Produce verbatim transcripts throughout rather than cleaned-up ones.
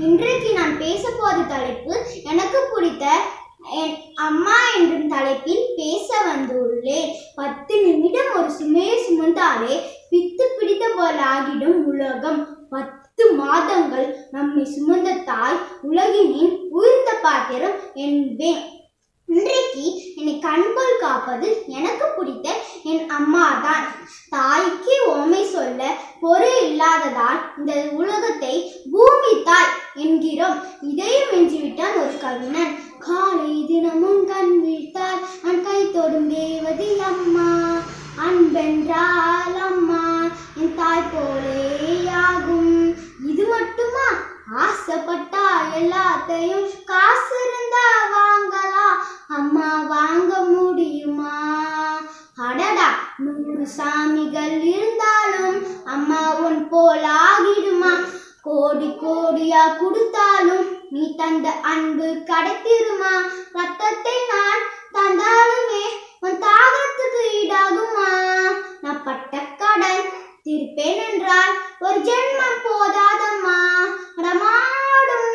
இன்றைக்கு நான் பேச போற தலைப்பு எனக்கு பிடித்த என் அம்மா என்ற தலைப்பில் பேச வந்துள்ளேன். பத்து நிமிடம் ஒரு சுமையை சுமந்தாலே பித்து பிடித்த போல் ஆகிடும் உலகம். பத்து மாதங்கள் நம்மை சுமந்த தாய் உலகினின் உயர்ந்த பாத்திரம் என்பேன். இன்றைக்கு என்னை கண்போல் காப்பது எனக்கு பிடித்த என் அம்மா தான். தாய்க்கு உண்மை சொல்ல பொருள் இல்லாததால் இந்த உலகத்தை பூமி தாய் என்கிறோம். இதையும் வென்றுவிட்டான் ஒரு கவிஞன். காலை தினமும் கண் வீழ்த்தால் நான் கை தொடும் தேவதி அம்மா, அன்பென்றால் அம்மா என் தாய் போலேயாகும். இது மட்டுமா? ஆசைப்பட்டா எல்லாத்தையும் காசு இருந்தா வாங்கலாம், அம்மா வாங்க முடியுமா? அடடா, நூறு சாமிகள் இருந்தாலும் அம்மா உன் போல் ஆகிடுமா? கோடி கோடியா கொடுத்தாலும் நீ தந்த அன்பு கிடைத்திருமா? ரத்தத்தை நான் தந்தாலுமே உன் தாகத்துக்கு ஈடாகுமா? நான் பட்ட கடன் திருப்பேன் என்றால் ஒரு ஜென்மம் போதாதம்மா. ரமாடும்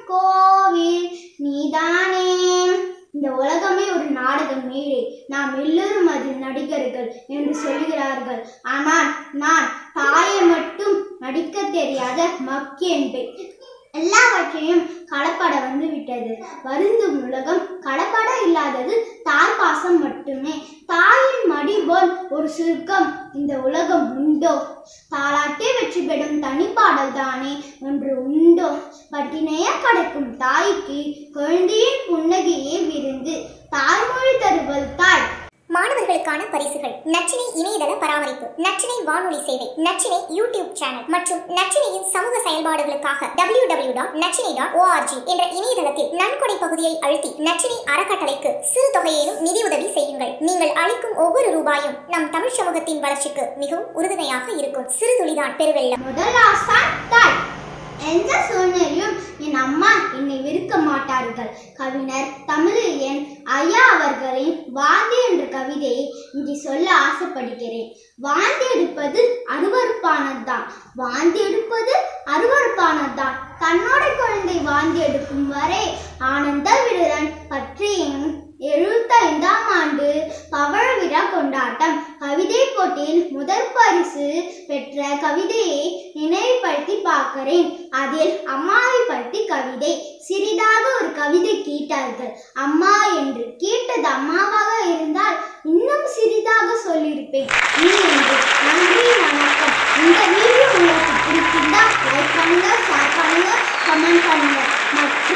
கோவில் நீதானே. இந்த உலகமே ஒரு நாடக மேடை, நாம் எல்லோரும் அதில் நடிகர்கள் என்று சொல்கிறார்கள். ஆனால் நான் தாயை மட்டும் நடிக்க தெரியாத மக்கி என்பேன். எல்லாவற்றையும் கலப்பட வந்து விட்டது. வருந்தும் உலகம் கலப்பட இல்லாதது தாய் பாசம் மட்டுமே. தாயின் மடி போல் ஒரு சுருக்கம் இந்த உலகம் உண்டோ? தாலாட்டே வெற்றி பெறும் தனிப்பாடல் தானே ஒன்று உண்டோ? பட்டினையா கிடைக்கும் தாய்க்கு குழந்தையின் புன்னகையே விருந்து. தாய்மொழி தருவல் தாய். மாணவர்களுக்கான பரிசுகள்: நச்சினை இணையதள பராமரிப்பு, நச்சினை வானொலி சேவை, நச்சினை யூடியூப் சேனல் மற்றும் நச்சினையின் சமூக செயல்பாடுகளுக்காக டபிள்யூ டபிள்யூ டபிள்யூ டாட் நச்சினை டாட் ஓஆர்ஜி என்ற இணையதளத்தில் நன்கொடை பகுதியை அழுத்தி நச்சினை அறக்கட்டளைக்கு சிறு தொகையேனும் நிதி உதவி செய்யுங்கள். நீங்கள் அளிக்கும் ஒவ்வொரு ரூபாயும் நம் தமிழ் சமூகத்தின் வளர்ச்சிக்கு மிகவும் உறுதுணையாக இருக்கும். சிறு துளிதான் பெருவெள்ளம். முதல் ஆசான் தாய். எந்த சூழ்நிலையும் என் அம்மா என்னை வெறுக்க மாட்டார்கள். கவிஞர் தமிழியன் ஐயா அவர்களின் வாந்தி என்ற கவிதையை இங்கே சொல்ல ஆசைப்படுகிறேன். வாந்தி எடுப்பது அருவருப்பானதுதான், வாந்தி எடுப்பது அருவருப்பானதுதான். தன்னோட குழந்தை வாந்தி எடுக்கும் வரை ஆனந்த விடுதன் பற்றியும் எழுபத்தி ஐந்தாம் ஆண்டு பவழ விழா கொண்டாட்டம் கவிதை போட்டியில் முதல் பரிசு பெற்ற கவிதையை நினைவுபடுத்தி பார்க்கிறேன். அதில் அம்மாவை பற்றி கவிதை. சிறிதாக ஒரு கவிதை கேட்டார்கள். அம்மா என்று கேட்டது அம்மாவாக இருந்தால் இன்னும் சிறிதாக சொல்லியிருப்பேன். நீ என்று. நன்றி, வணக்கம். இந்த வீடியோ உங்களுக்கு பிடிச்சிருந்தா லைக் பண்ணுங்க, ஷேர் பண்ணுங்க, கமெண்ட் பண்ணுங்க மற்றும்